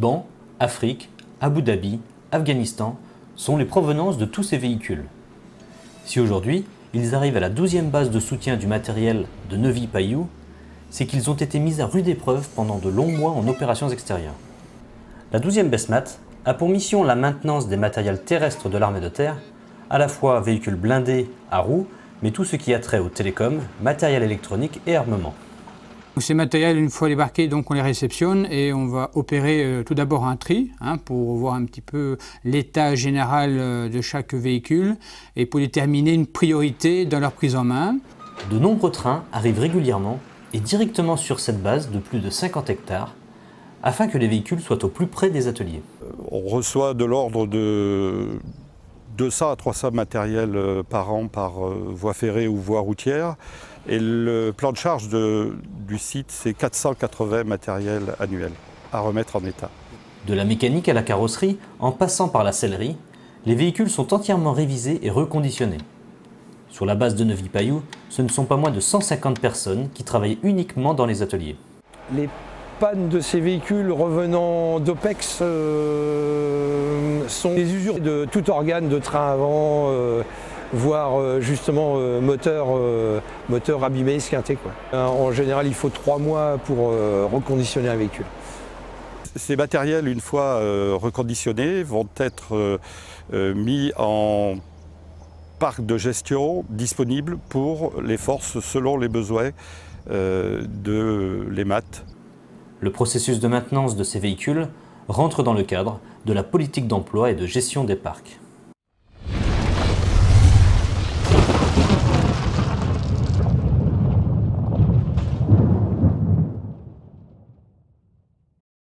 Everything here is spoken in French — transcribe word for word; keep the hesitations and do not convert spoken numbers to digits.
Liban, Afrique, Abu Dhabi, Afghanistan sont les provenances de tous ces véhicules. Si aujourd'hui, ils arrivent à la douzième base de soutien du matériel de Neuvy-Payou, c'est qu'ils ont été mis à rude épreuve pendant de longs mois en opérations extérieures. La douzième BESMAT a pour mission la maintenance des matériels terrestres de l'armée de terre, à la fois véhicules blindés à roues, mais tout ce qui a trait aux télécoms, matériel électronique et armement. Ces matériels, une fois débarqués, donc on les réceptionne et on va opérer euh, tout d'abord un tri hein, pour voir un petit peu l'état général euh, de chaque véhicule et pour déterminer une priorité dans leur prise en main. De nombreux trains arrivent régulièrement et directement sur cette base de plus de cinquante hectares afin que les véhicules soient au plus près des ateliers. On reçoit de l'ordre de deux cents à trois cents matériels par an par voie ferrée ou voie routière. Et le plan de charge de, du site, c'est quatre cent quatre-vingts matériels annuels à remettre en état. De la mécanique à la carrosserie, en passant par la sellerie, les véhicules sont entièrement révisés et reconditionnés. Sur la base de Neuvy-Payou, ce ne sont pas moins de cent cinquante personnes qui travaillent uniquement dans les ateliers. Les pannes de ces véhicules revenant d'OPEX euh, sont des usures de tout organe de train avant, euh, voire euh, justement euh, moteur, euh, moteur abîmé, esquinté, quoi. En général, il faut trois mois pour euh, reconditionner un véhicule. Ces matériels, une fois euh, reconditionnés, vont être euh, euh, mis en parc de gestion disponible pour les forces selon les besoins euh, de l'E M A T. Le processus de maintenance de ces véhicules rentre dans le cadre de la politique d'emploi et de gestion des parcs.